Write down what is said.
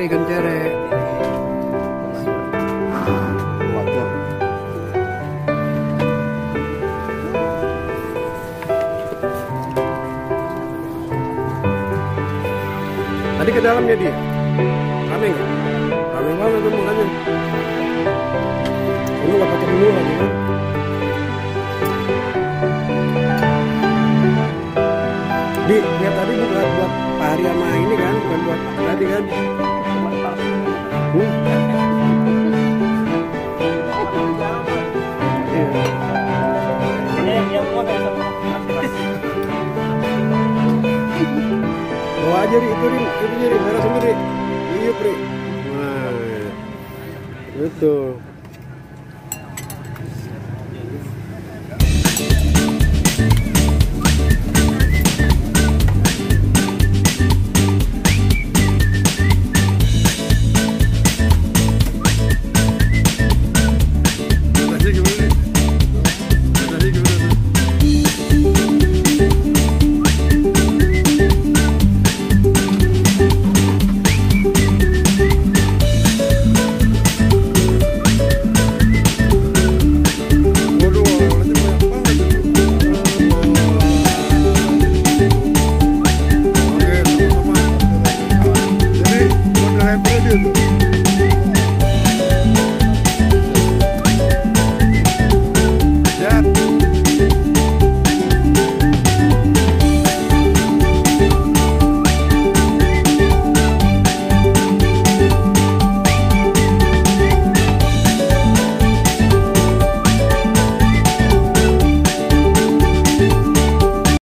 ikan cere. Tadi ke dalamnya dia. Rame nggak? Rame banget tuh makanya. Ini nggak pakai menu lagi kan? Di, lihat tadi buat Pak Hari sama ini kan, bukan buat tadi kan? Bawa aja Ri, itu Ri, merah sendiri. Iya Ri. Nah, itu.